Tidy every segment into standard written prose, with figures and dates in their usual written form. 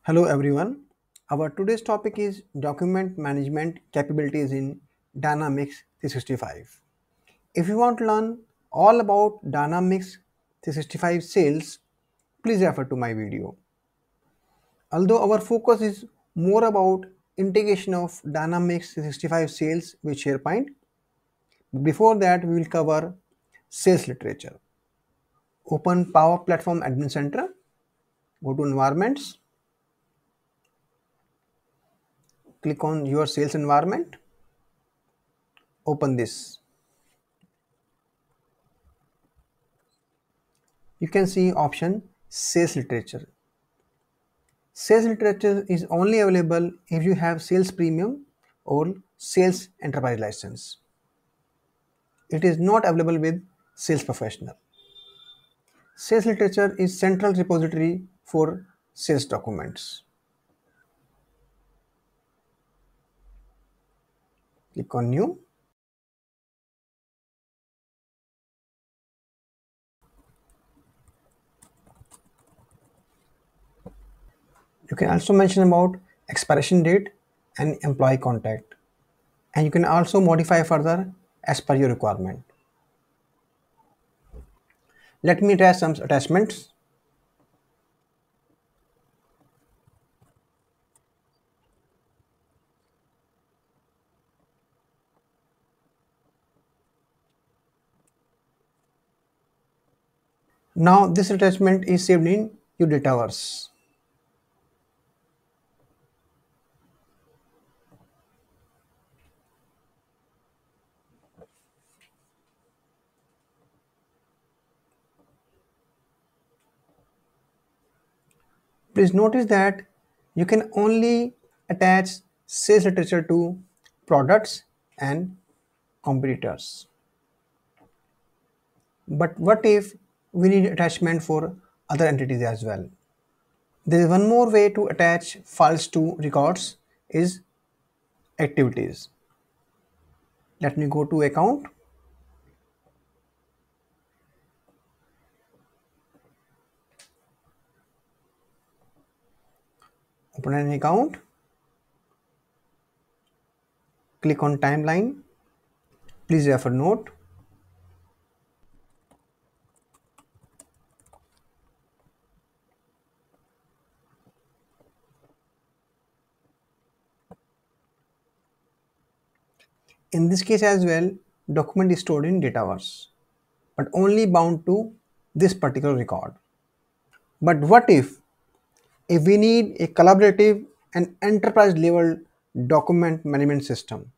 Hello everyone. Our today's topic is document management capabilities in Dynamics 365. If you want to learn all about Dynamics 365 sales, please refer to my video. Although our focus is more about integration of Dynamics 365 sales with SharePoint, before that we will cover sales literature. Open Power Platform Admin Center, go to Environments, click on your sales environment, open this. You can see option sales literature. Sales literature is only available if you have sales premium or sales enterprise license. It is not available with sales professional. Sales literature is central repository for sales documents. Click on new. You can also mention about expiration date and employee contact. And you can also modify further as per your requirement. Let me try some attachments. Now this attachment is saved in your dataverse. Please notice that you can only attach sales literature to products and competitors. But what if we need attachment for other entities as well? There is one more way to attach files to records is activities. Let me go to account. Open an account. Click on timeline. Please refer note. In this case as well, document is stored in Dataverse, but only bound to this particular record. But what if we need a collaborative and enterprise level document management system?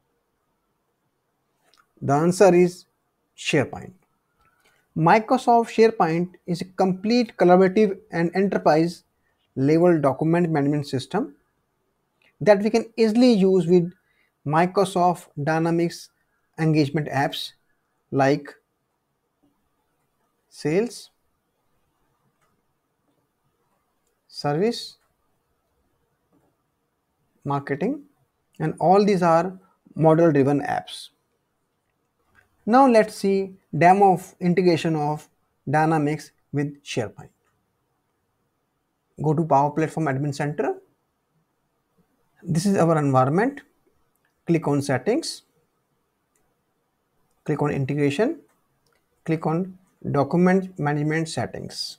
The answer is SharePoint. Microsoft SharePoint is a complete collaborative and enterprise level document management system that we can easily use with Microsoft Dynamics engagement apps like sales, service, marketing, and all these are model driven apps. Now let's see demo of integration of Dynamics with SharePoint. Go to Power Platform Admin Center. This is our environment. Click on Settings. Click on Integration. Click on Document Management Settings.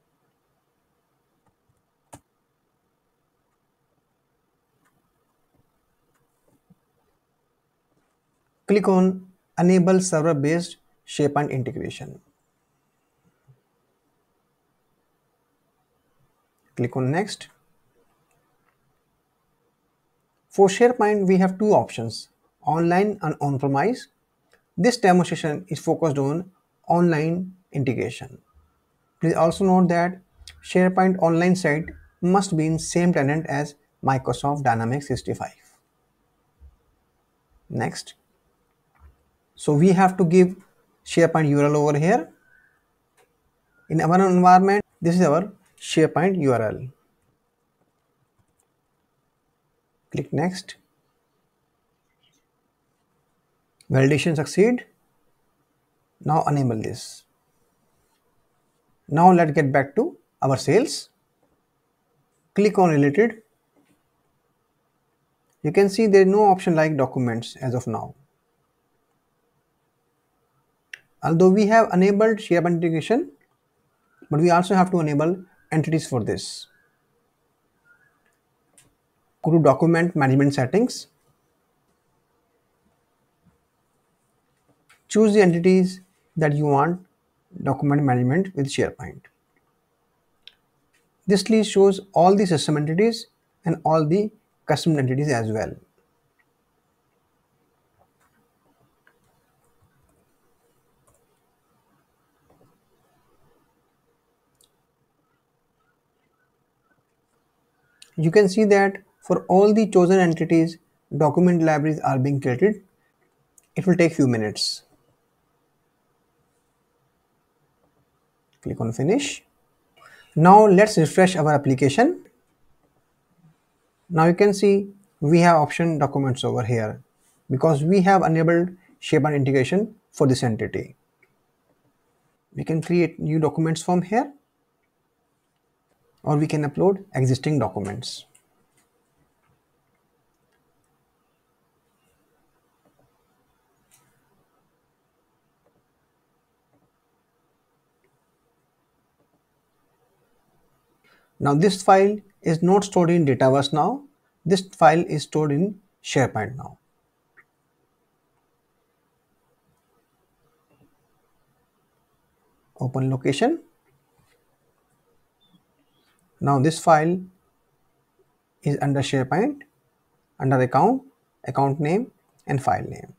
Click on Enable Server-Based SharePoint Integration. Click on Next. For SharePoint, we have two options, online and on-premise. This demonstration is focused on online integration. Please also note that SharePoint online site must be in same tenant as Microsoft Dynamics 365. Next. So we have to give SharePoint URL over here. In our environment, this is our SharePoint URL. Click Next. Validation succeed. Now enable this. Now let's get back to our sales. Click on related. You can see there is no option like documents as of now. Although we have enabled SharePoint integration, but we also have to enable entities for this. Go to document management settings. Choose the entities that you want document management with SharePoint. This list shows all the system entities and all the custom entities as well. You can see that for all the chosen entities, document libraries are being created. It will take few minutes. Click on finish. Now let's refresh our application. Now you can see we have option documents over here because we have enabled SharePoint integration for this entity. We can create new documents from here, or we can upload existing documents. Now this file is not stored in Dataverse now. This file is stored in SharePoint now. Open location. Now this file is under SharePoint, under account, account name and file name.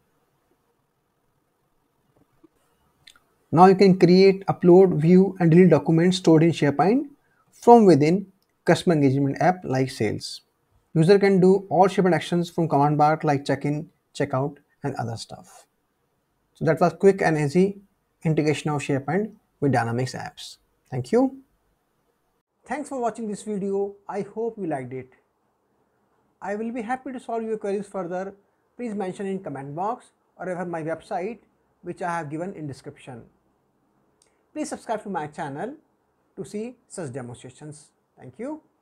Now you can create, upload, view and delete documents stored in SharePoint from within customer engagement app like Sales. User can do all SharePoint actions from command bar like check-in, checkout and other stuff. So that was quick and easy integration of SharePoint with Dynamics apps. Thank you. Thanks for watching this video. I hope you liked it. I will be happy to solve your queries further. Please mention in comment box or refer my website which I have given in description. Please subscribe to my channel to see such demonstrations. Thank you.